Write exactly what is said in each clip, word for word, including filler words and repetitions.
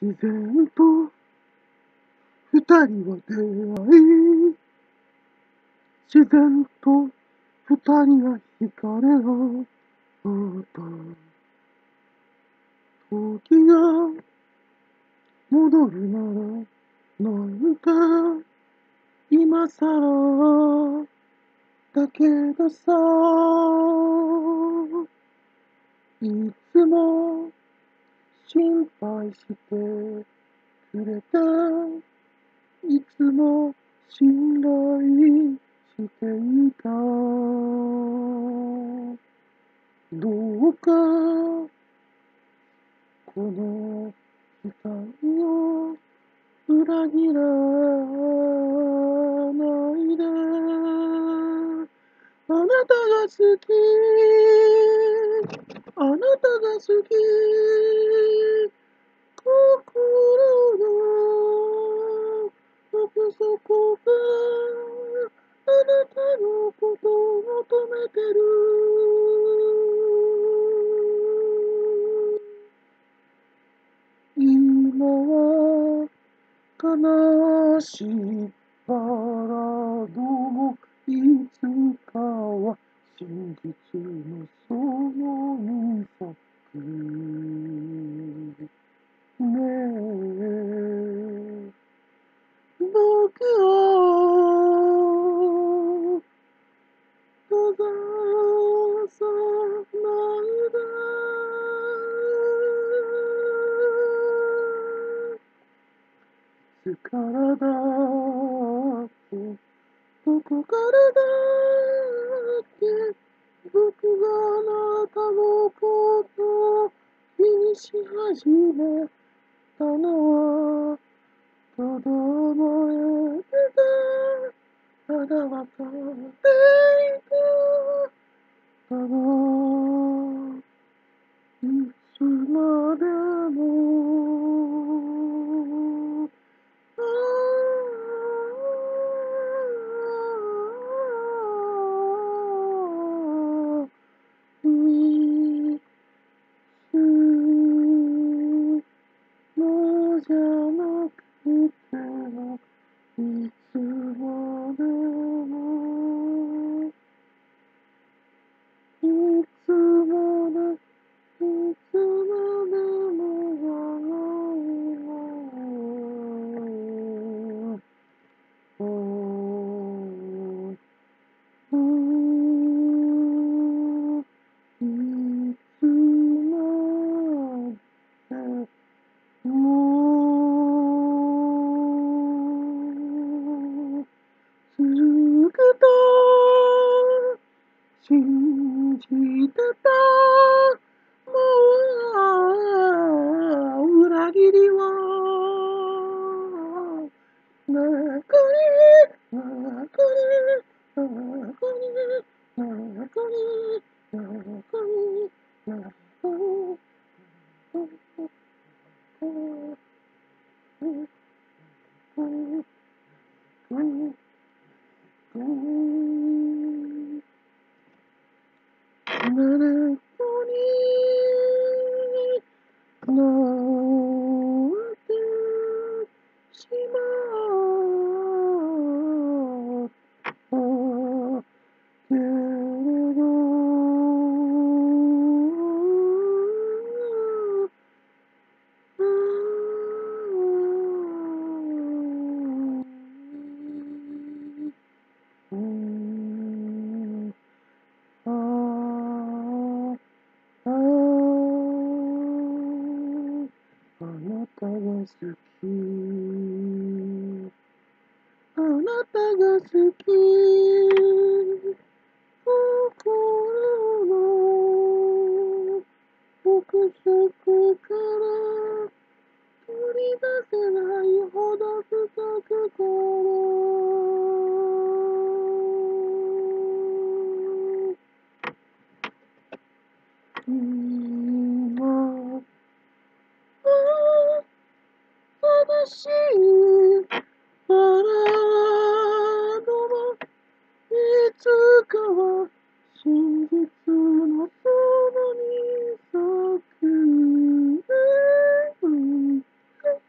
自然と二人は出会い、自然と二人は惹かれ合った。時が戻るならなんて今さらだけどさ、いつも心配してくれて、いつも信頼していた。どうかこの期待を裏切らないで。あなたが好き、あなたが好き、心の奥底があなたのことを求めてる。今は悲しいバラードもいつかは真実のそのに咲くねえ。僕を閉ざさないで。いつからだっけ、どこからだっけ、僕があなたのことを気にし始めたのは、ただ覚えてた、ただわかっていた、ただいつまでもいつもじゃなくてもいつまでもいつまでいつまでもいつまでも続くと信じてた。もう裏切りは中に中に中に中に中に中に誰かになってしまったけれど、ああああなたが好き、あなたが好き、心の奥底から取り出せないほど深くから今正しいバラードもいつかは真実のそばに咲く。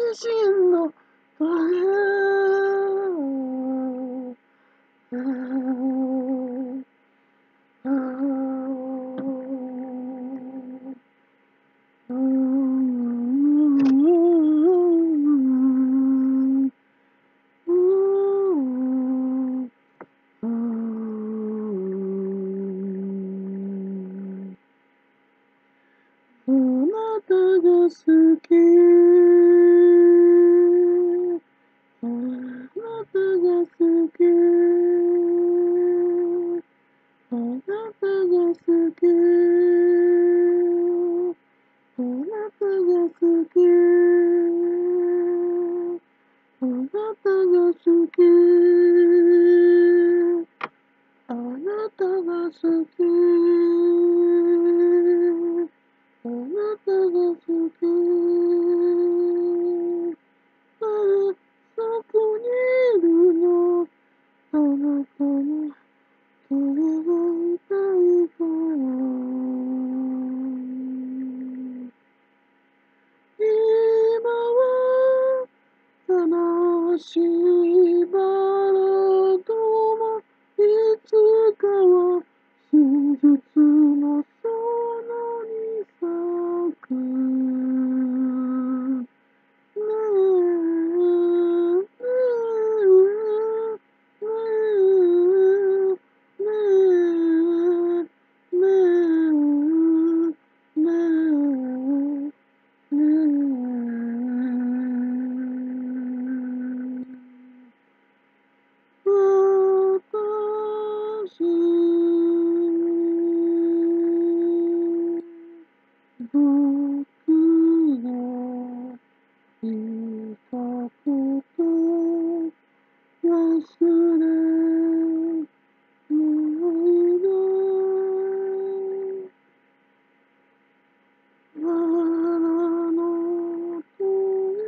神の棘。あなたが好き。あなたが好き。あなたが好き。あなたが好き。あなたが好き。あなたが好き。あなたが好き。ああ、そこにいるの。あなたの手が痛いから。今は悲しいバラードもいつかは真実の園に咲く。ねえ、ねえ、ねえ、ねえ、ねえ、ねえ、ねえ、私、僕がいたこと忘れないで。バラの鳥。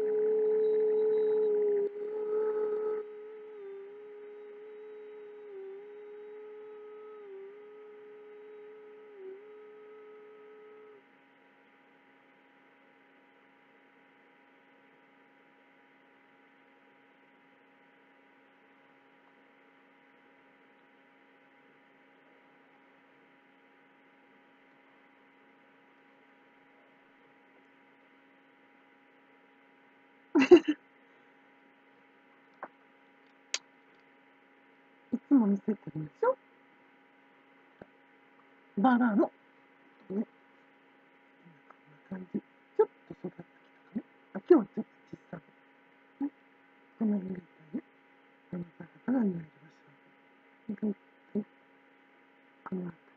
いつも見せてるでしょ、バラのね、こんな感じ。ちょっと育ってきたかね。あ、今日はちょっと小さい。ね、この辺が痛いね。あなた方が見える場所。はい、はい、この後